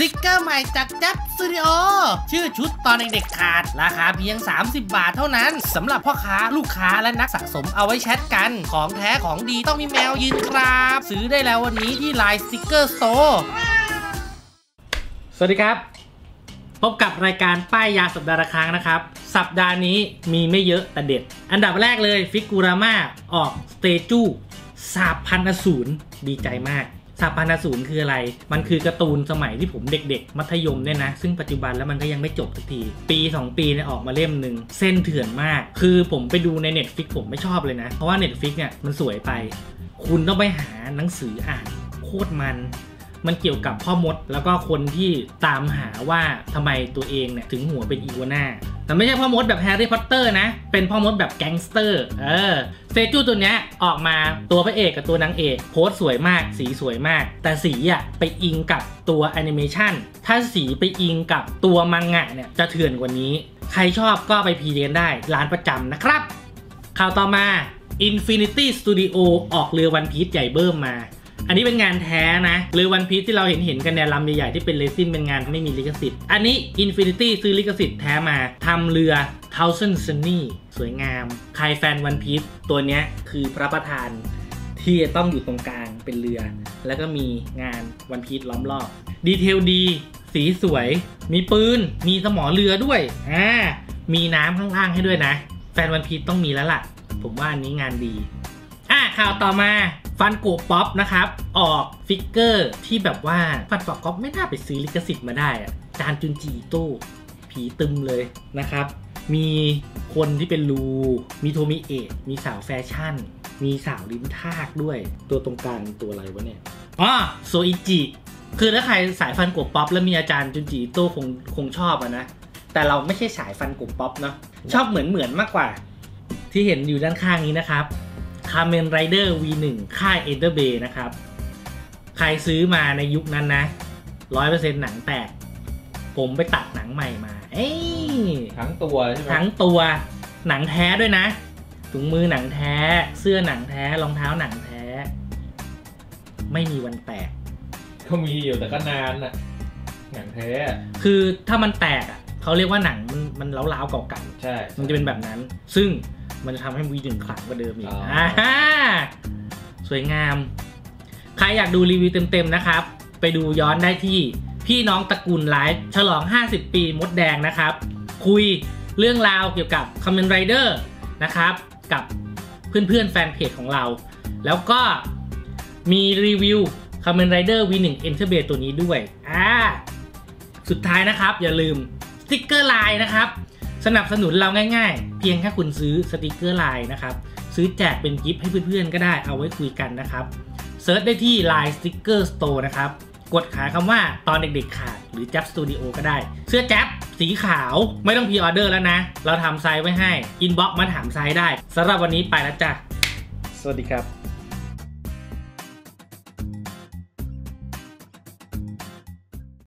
ติ๊กเกอร์ใหม่จากแจ๊บสตูดิโอชื่อชุดตอนเด็กๆขาดราคาเพียง30 บาทเท่านั้นสำหรับพ่อค้าลูกค้าและนักสะสมเอาไว้แชทกันของแท้ของดีต้องมีแมวยืนครับซื้อได้แล้ววันนี้ที่ไลน์สติ๊กเกอร์สโตร์สวัสดีครับพบกับรายการป้ายยาสัปดาห์ละครั้งนะครับสัปดาห์นี้มีไม่เยอะแต่เด็ดอันดับแรกเลยฟิกูราม่าออกสเตจูสาบพันอสูรดีใจมากสาบพันอสูรคืออะไรมันคือการ์ตูนสมัยที่ผมเด็กๆมัธยมเนี่ยนะซึ่งปัจจุบันแล้วมันก็ยังไม่จบสักทีปี2ปีเนี่ยออกมาเล่มหนึ่งเส้นเถื่อนมากคือผมไปดูใน Netflix ผมไม่ชอบเลยนะเพราะว่า Netflix เนี่ยมันสวยไปคุณต้องไปหาหนังสืออ่านโคตรมันเกี่ยวกับพ่อมดแล้วก็คนที่ตามหาว่าทำไมตัวเองเนี่ยถึงหัวเป็นอีกัวน่าแต่ไม่ใช่พ่อมดแบบแฮร์รี่พอตเตอร์นะเป็นพ่อมดแบบแก๊งสเตอร์สเตจูตัวเนี้ยออกมาตัวพระเอกกับตัวนางเอกโพสสวยมากสีสวยมากแต่สีไปอิงกับตัวแอนิเมชันถ้าสีไปอิงกับตัวมังงะเนี่ยจะเถื่อนกว่านี้ใครชอบก็ไปพรีเรียนได้ร้านประจำนะครับข่าวต่อมา Infinity Studio ออกเรือวันพีชใหญ่เบิ้มมาอันนี้เป็นงานแท้นะเรือวันพีชที่เราเห็นกันเนี่ยลำใหญ่ๆที่เป็นเรซินเป็นงานไม่มีลิขสิทธิ์อันนี้ Infinity ซื้อลิขสิทธิ์แท้มาทำเรือ Thousand Sunny สวยงามใครแฟนวันพีชตัวเนี้ยคือพระประธานที่จะต้องอยู่ตรงกลางเป็นเรือแล้วก็มีงานวันพีชล้อมรอบดีเทลดีสีสวยมีปืนมีสมอเรือด้วยมีน้ำข้างล่างให้ด้วยนะแฟนวันพีชต้องมีแล้วล่ะผมว่าอันนี้งานดีข่าวต่อมาฟันโกป๊อปนะครับออกฟิกเกอร์ที่แบบว่าฟันโกป๊อปไม่น่าไปซื้อลิขสิทธิ์มาได้จานจุนจีโต้ผีตึมเลยนะครับมีคนที่เป็นลูมีโทมิเอะมีสาวแฟชั่นมีสาวลิ้นทากด้วยตัวตรงกลางตัวอะไรวะเนี่ยโซอิจิคือถ้าใครสายฟันโกป๊อปแล้วมีอาจารย์จุนจีโต้คงชอบนะแต่เราไม่ใช่สายฟันโกป๊อปเนาะชอบเหมือนมากกว่าที่เห็นอยู่ด้านข้างนี้นะครับKamen Rider V1 ค่าย Enter Bay นะครับใครซื้อมาในยุคนั้นนะ 100% หนังแตกผมไปตัดหนังใหม่มาทั้งตัวใช่ไหมทั้งตัวหนังแท้ด้วยนะถุงมือหนังแท้เสื้อหนังแท้รองเท้าหนังแท้ไม่มีวันแตกก็มีอยู่แต่ก็นานน่ะหนังแท้คือถ้ามันแตกเขาเรียกว่าหนังมันล้าวๆเก่าๆใช่มันจะเป็นแบบนั้นซึ่งมันจะทำให้V1ขลังกว่าเดิมอีกสวยงามใครอยากดูรีวิวเต็มๆนะครับไปดูย้อนได้ที่พี่น้องตระกูลไลฟ์ฉลอง50 ปีมดแดงนะครับคุยเรื่องราวเกี่ยวกับ Kamen Rider นะครับกับเพื่อนๆแฟนเพจของเราแล้วก็มีรีวิว Kamen Rider V1 Enter Bay ตัวนี้ด้วยสุดท้ายนะครับอย่าลืมสติ๊กเกอร์ไลน์นะครับสนับสนุนเราง่ายๆเพียงแค่คุณซื้อสติกเกอร์ไลน์นะครับซื้อแจกเป็นกิฟต์ให้เพื่อนๆก็ได้เอาไว้คุยกันนะครับเซิร์ชได้ที่ Line Sticker Store นะครับกดหาคำว่าตอนเด็กๆขาดหรือแจ๊บสตูดิโอก็ได้เสื้อแจ๊บสีขาวไม่ต้องพรีออเดอร์แล้วนะเราทำไซส์ไว้ให้อินบ็อกซ์มาถามไซส์ได้สำหรับวันนี้ไปแล้วจ้ะสวัสดีครับ